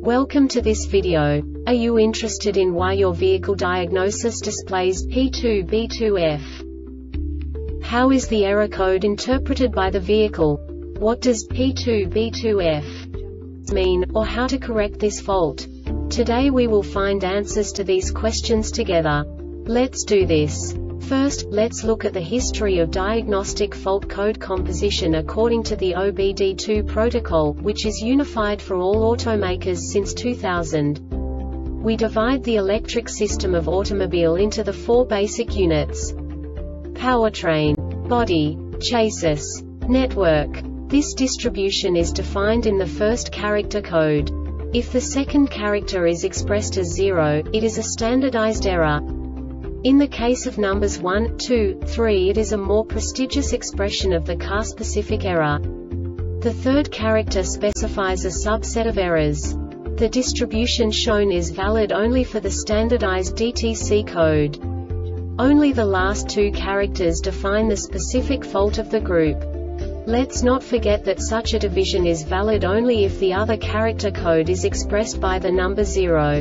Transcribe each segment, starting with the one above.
Welcome to this video. Are you interested in why your vehicle diagnosis displays P2B2F? How is the error code interpreted by the vehicle? What does P2B2F mean, or how to correct this fault? Today we will find answers to these questions together. Let's do this. First, let's look at the history of diagnostic fault code composition according to the OBD2 protocol, which is unified for all automakers since 2000. We divide the electric system of automobile into the four basic units: powertrain, body, chassis, network. This distribution is defined in the first character code. If the second character is expressed as 0, it is a standardized error. In the case of numbers 1, 2, 3, it is a more prestigious expression of the car-specific error. The third character specifies a subset of errors. The distribution shown is valid only for the standardized DTC code. Only the last two characters define the specific fault of the group. Let's not forget that such a division is valid only if the other character code is expressed by the number 0.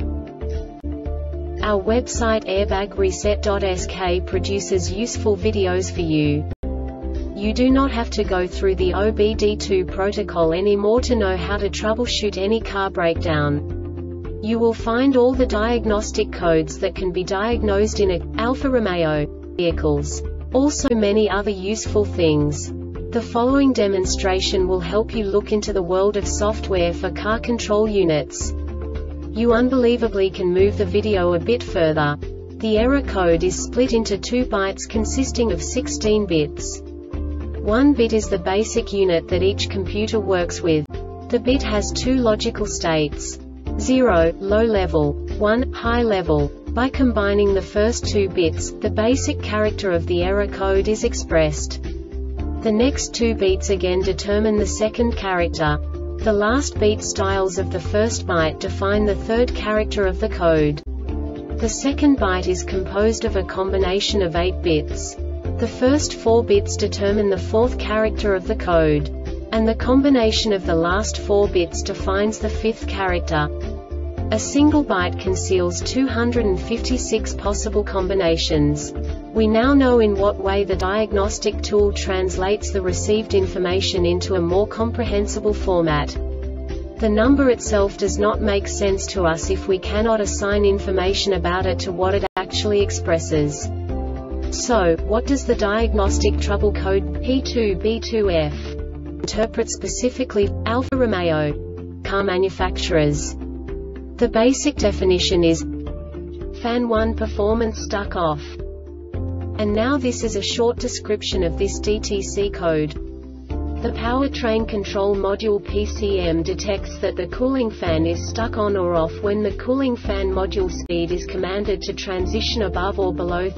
Our website airbagreset.sk produces useful videos for you. You do not have to go through the OBD2 protocol anymore to know how to troubleshoot any car breakdown. You will find all the diagnostic codes that can be diagnosed in Alfa Romeo vehicles. Also many other useful things. The following demonstration will help you look into the world of software for car control units. You unbelievably can move the video a bit further. The error code is split into 2 bytes consisting of 16 bits. 1 bit is the basic unit that each computer works with. The bit has 2 logical states: 0, low level, 1, high level. By combining the first 2 bits, the basic character of the error code is expressed. The next 2 beats again determine the second character. The last beat styles of the first byte define the third character of the code. The second byte is composed of a combination of 8 bits. The first 4 bits determine the fourth character of the code. And the combination of the last 4 bits defines the fifth character. A single byte conceals 256 possible combinations. We now know in what way the diagnostic tool translates the received information into a more comprehensible format. The number itself does not make sense to us if we cannot assign information about it to what it actually expresses. So, what does the diagnostic trouble code P2B2F interpret specifically for Alfa Romeo car manufacturers? The basic definition is Fan 1 performance stuck off. And now this is a short description of this DTC code. The Powertrain Control Module PCM detects that the cooling fan is stuck on or off when the cooling fan module speed is commanded to transition above or below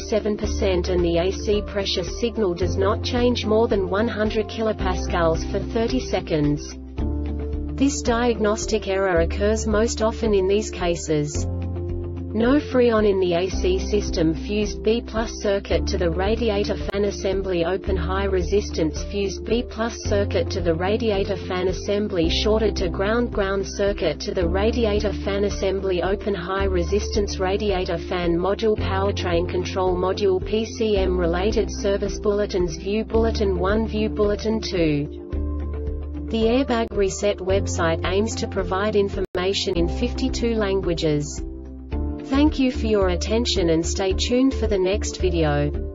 37% and the AC pressure signal does not change more than 100 kPa for 30 seconds. This diagnostic error occurs most often in these cases: no freon in the AC system, fused B+ circuit to the radiator fan assembly open, high resistance fused B+ circuit to the radiator fan assembly shorted to ground circuit to the radiator fan assembly open, high resistance radiator fan module. Powertrain Control Module PCM related service bulletins: View Bulletin 1, View Bulletin 2. The Airbag Reset website aims to provide information in 52 languages. Thank you for your attention and stay tuned for the next video.